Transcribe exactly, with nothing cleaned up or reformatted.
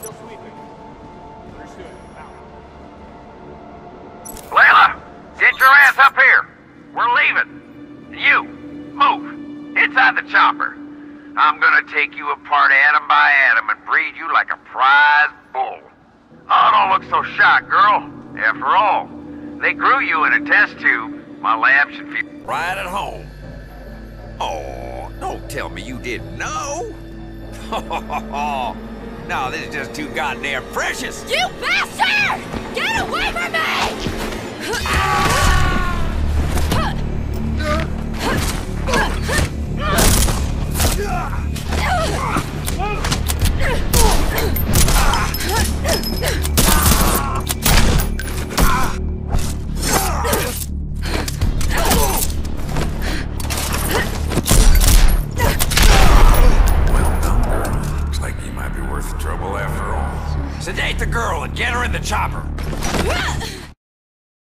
Layla, get your ass up here. We're leaving. You, move. Inside the chopper. I'm gonna take you apart atom by atom and breed you like a prize bull. Oh, don't look so shocked, girl. After all, they grew you in a test tube. My lab should feel right at home. Oh, don't tell me you didn't know. No, this is just too goddamn precious. You bastard! Get away from me! Sedate the girl and get her in the chopper.